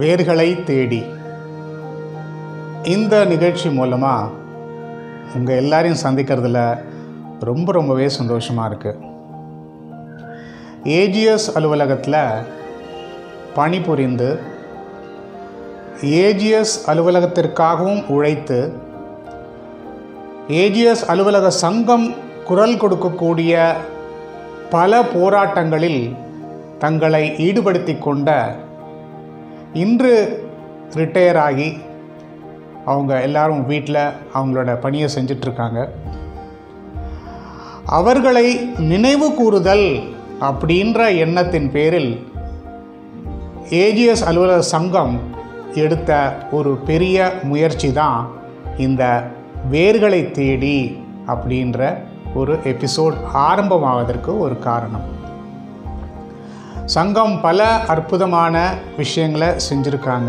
வேர்களை தேடி இந்த நிகழ்ச்சி மூலமாக உங்கள் எல்லாரையும் சந்திக்கிறதுல ரொம்பவே சந்தோஷமாக இருக்குது. ஏஜிஎஸ் அலுவலகத்தில் பணிபுரிந்து ஏஜிஎஸ் அலுவலகத்திற்காகவும் உழைத்து ஏஜிஎஸ் அலுவலக சங்கம் குரல் கொடுக்கக்கூடிய பல போராட்டங்களில் தங்களை ஈடுபடுத்தி கொண்ட இன்று ரிட்டையர் ஆகி அவங்க எல்லாரும் வீட்டில் அவங்களோட பணியை செஞ்சிட்ருக்காங்க. அவர்களை நினைவு கூறுதல் அப்படின்ற எண்ணத்தின் பேரில் ஏஜிஎஸ் அலுவலக சங்கம் எடுத்த ஒரு பெரிய முயற்சி தான் இந்த வேர்களை தேடி அப்படின்ற ஒரு எபிசோட் ஆரம்பமாவதற்கு ஒரு காரணம். சங்கம் பல அற்புதமான விஷயங்களை செஞ்சுருக்காங்க.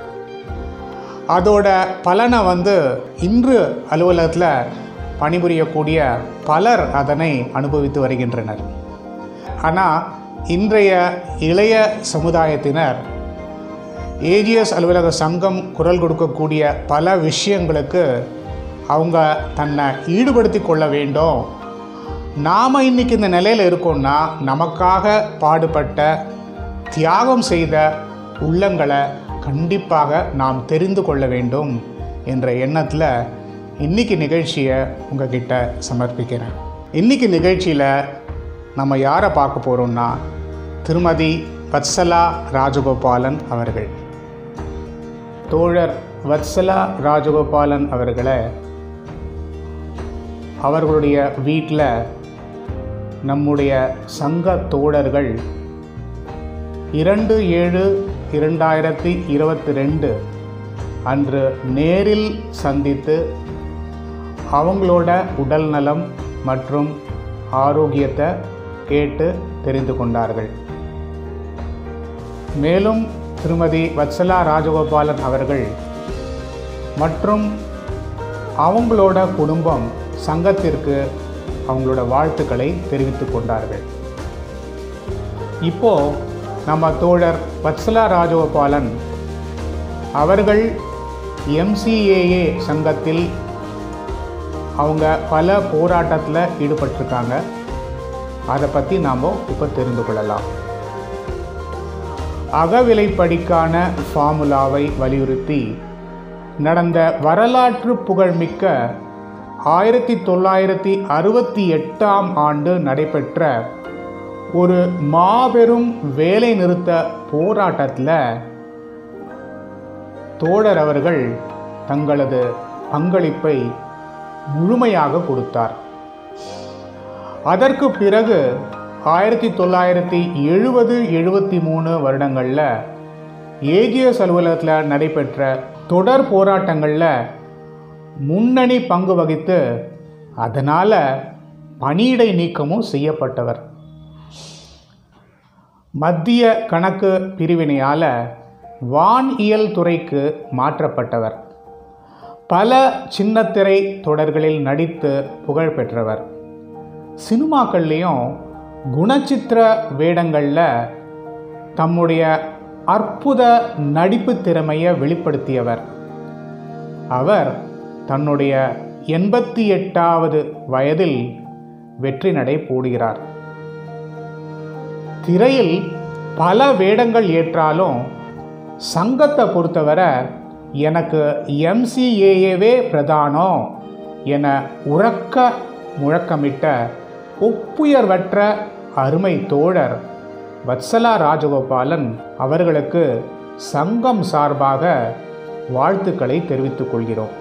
அதோட பலனை இன்று அலுவலகத்தில் பணிபுரியக்கூடிய பலர் அதனை அனுபவித்து வருகின்றனர். ஆனால் இன்றைய இளைய சமுதாயத்தினர் ஏஜிஎஸ் அலுவலக சங்கம் குரல் கொடுக்கக்கூடிய பல விஷயங்களுக்கு அவங்க தன்னை ஈடுபடுத்தி கொள்ள வேண்டும். நாம் இன்றைக்கி இந்த நிலையில் இருக்கோம்னா நமக்காக பாடுபட்ட தியாகம் செய்த உள்ளங்களை கண்டிப்பாக நாம் தெரிந்து கொள்ள வேண்டும் என்ற எண்ணத்தில் இன்றைக்கி நிகழ்ச்சியை உங்ககிட்ட சமர்ப்பிக்கிறேன். இன்றைக்கி நிகழ்ச்சியில் நம்ம யாரை பார்க்க போகிறோம்னா திருமதி வத்சலா ராஜகோபாலன் அவர்கள். தோழர் வத்சலா ராஜகோபாலன் அவர்களை அவர்களுடைய வீட்டில் நம்முடைய சங்க தோழர்கள் 2/7/2022 அன்று நேரில் சந்தித்து அவங்களோட உடல் நலம் மற்றும் ஆரோக்கியத்தை கேட்டு தெரிந்து கொண்டார்கள். மேலும் திருமதி வத்சலா ராஜகோபாலன் அவர்கள் மற்றும் அவங்களோட குடும்பம் சங்கத்திற்கு அவங்களோட வாழ்த்துக்களை தெரிவித்து கொண்டார்கள். இப்போது நம்ம தோழர் வத்சலா ராஜகோபாலன் அவர்கள் MCAA சங்கத்தில் அவங்க பல போராட்டத்தில் ஈடுபட்டிருக்காங்க. அதை பற்றி நாம் இப்போ தெரிந்து கொள்ளலாம். அகவிலைப்படிக்கான ஃபார்முலாவை வலியுறுத்தி நடந்த வரலாற்று புகழ்மிக்க 1968 நடைபெற்ற ஒரு மாபெரும் வேலை நிறுத்த போராட்டத்தில் தோழர் அவர்கள் தங்களது பங்களிப்பை முழுமையாக கொடுத்தார். அதற்கு பிறகு 1970-73 வருடங்களில் ஏஜிஎஸ் அலுவலகத்தில் நடைபெற்ற தொடர் போராட்டங்களில் முன்னணி பங்கு வகித்து அதனால் பணியிடை நீக்கமும் செய்யப்பட்டவர். மத்திய கணக்கு பிரிவினையால் வானியல் துறைக்கு மாற்றப்பட்டவர். பல சின்னத்திரை தொடர்களில் நடித்து புகழ் பெற்றவர். சினிமாக்கள்லேயும் குணச்சித்திர வேடங்களில் தம்முடைய அற்புத நடிப்பு திறமையை வெளிப்படுத்தியவர். அவர் தன்னுடைய 88வது வயதில் வெற்றி நடை போடுகிறார். திரையில் பல வேடங்கள் ஏற்றாலும் சங்கத்தை பொறுத்தவரை எனக்கு MCAAவே பிரதானம் என உறக்க முழக்கமிட்ட ஒப்புயர்வற்ற அருமை தோழர் வத்சலா ராஜகோபாலன் அவர்களுக்கு சங்கம் சார்பாக வாழ்த்துக்களை தெரிவித்துக் கொள்கிறோம்.